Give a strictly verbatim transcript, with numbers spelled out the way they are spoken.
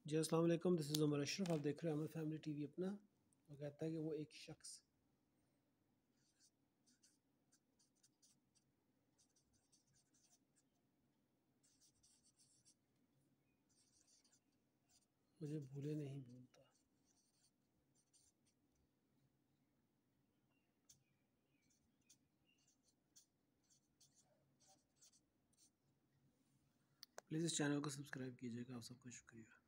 जी अस्सलाम वालेकुम, this is Umar Ashraf. आप देख रहे हैं अमर फैमिली टीवी अपना। वो कहता है कि वो एक शख्स मुझे भूले नहीं भूलता। प्लीज़ इस चैनल को सब्सक्राइब कीजिएगा। आप सबका शुक्रिया।